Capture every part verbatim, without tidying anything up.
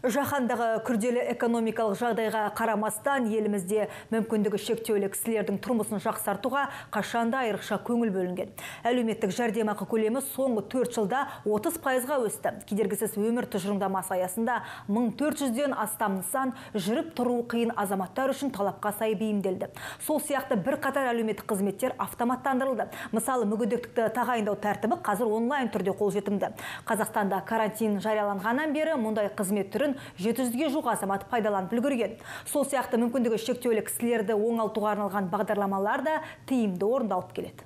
Жаһандағы күрделі экономикалық жағдайға қарамастан елімізде мүмкіндігі шектеулі кісілердің тұрмысын жақсартуға қашанда айрықша көңіл бөлінген. Әлеуметтік жәрдемақы көлемі соңғы төрт жылда отыз пайызға өсті. Кедергісіз өмір тұжырымдамасы аясында мың төрт жүзден астам нысан жүріп тұруы қиын азаматтар үшін талапқа сай бейімделді. Сол сияқты бірқатар әлеуметтік қызметтер автоматтандырылды. Мысалы, мүгедектікті тағайындау тәртібі қазір онлайн түрде қолжетімді. Қазақстанда карантин жарияланғаннан бері мұндай қызмет түрін жеті жүзге жуық азамат пайдаланып үлгерген. Сол сияқты мүмкіндігі шектеулі кісілерді оңалтуға арналған бағдарламалар да тиімді орындалып келеді.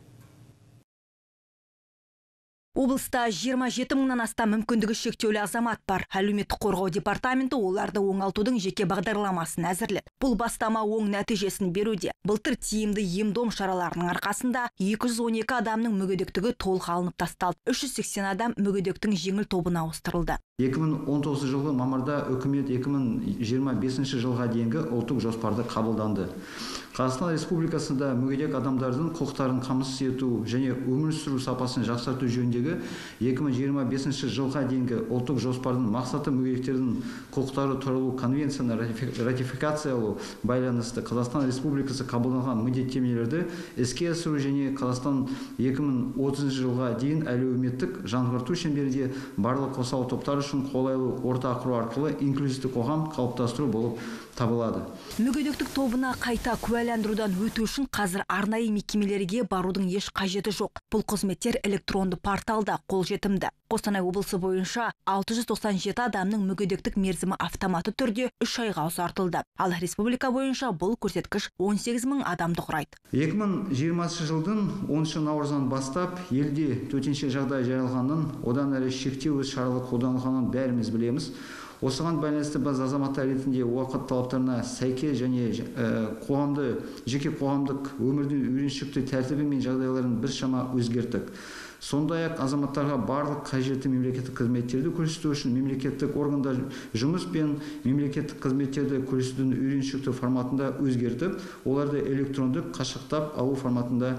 Облыста жиырма жеті мыңнан астам мүмкіндігі шектеулі азамат бар. Әлеуметтік қорғау департаменті оларды оңалтудың жеке бағдарламасын әзірледі. Бұл бастама оң нәтижесін беруде. Былтыр тиімді ем-дом шараларының арқасында екі жүз он екі адамның мүгедектігі толық алынып тасталды. үш жүз сексен адам мүгедектің жеңіл тобына ауыстырылды. екі мың он тоғызыншы жылғы мамырда үкімет екі мың жиырма бесінші жылға дейінгі ұлттық жоспарды қабылданды. Қазақстан Республикасында мүгедек адамдардың құқықтарын қамтамасыз ету және өмір сүру сапасын жақсарту жөніндегі екі мың жиырма бесінші жылға дейінгі ұлттық жоспардың мақсаты мүгедектердің құқықтары туралы конвенцияны ратификациялау байланысты Қазақстан Республикасы қабылданған міндеттемелерді іске асыру және Қазақстан екі мың отызыншы жылға дейін әлеуметтік жаңғырту шеңберінде барлық қосалқы топтар үшін қолайлы орта құру арқылы инклюзивті қоғам қалыптастыру болып табылады. Мүгедектік тобына қайта куәландырудан өту үшін қазір арнайы мекемелерге барудың еш қажеті жоқ. Бұл қызметтер электронды порталда қолжетімді. Қостанай облысы бойынша алты жүз тоқсан жеті адамның мүгедектік мерзімі автоматты түрде үш айға ұзартылды. Ал республика бойынша бұл көрсеткіш он сегіз мың адамды құрайды. екі мың жиырмасыншы жылдың оныншы наурызынан бастап елде төтенше жағдай жарияланғанын, одан әрі шектеу шаралары қолданылғанын бәріміз білеміз. Осыған байланысты біз азаматтар ретінде уақыт талаптарына сәйкес және қоғамды, жеке қоғамдық өмірдің үйреншікті тәртібі мен жағдайларын біршама өзгерттік. Сондай-ақ азаматтарға барлық қажетті мемлекеттік қызметтерді көрсету үшін мемлекеттік органдар жұмыс пен мемлекеттік қызметтерді көрсетудің үйреншікті форматында өзгертіп, оларды электрондық қашықтап алу форматында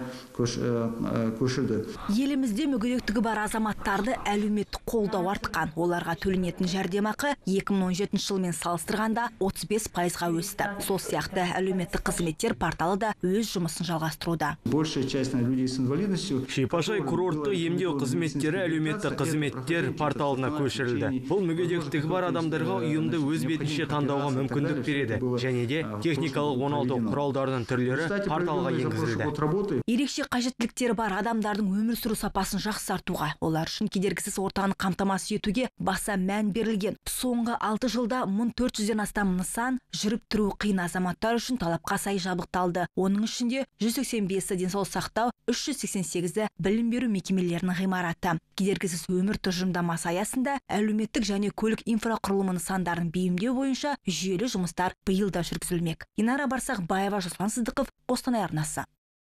көшірді. Елімізде мүгедектігі бар азаматтарды әлеуметтік қолдау артқан. Оларға төленетін жәрдемақы екі мың он жетінші жылмен салыстырғанда отыз бес пайызға өсті. Сол сияқты әлеуметтік қызметтер порталы да өз жұмысын жалғастыруда. Большая часть людей с инвалидностью. Шипажай курорты емдеу қызметтері әлеуметтік қызметтер порталына көшірілді. Бұл мүгедектігі бар адамдарға ұйымды өз бетінше таңдауға мүмкіндік береді. Және де техникалық оңалту құралдарының түрлері порталға енгізілді. Ерекше қажеттіліктері бар адамдардың өмір сүру сапасын жақсартуға, олар үшін кедергісіз ортаны қамтамасыз етуге баса мән берілген. Соңғы алты жылда мың төрт жүзден астам нысан жүріп тұруы қиын азаматтар үшін талапқа сай жабдықталды. Оның ішінде жүз сексен бесі денсаулық сақтау, үш жүз сексен сегізі білім беру мекемелерінің ғимараты. Кедергісіз өмір тұжырымдамасы аясында әлеуметтік және көлік инфрақұрылымы нысандарын бейімдеу бойынша жүйелі жұмыстар биыл да жүргізілмек. Инара Барсақбаева, Жасұлан Сыздықов, Қостанай арнасы.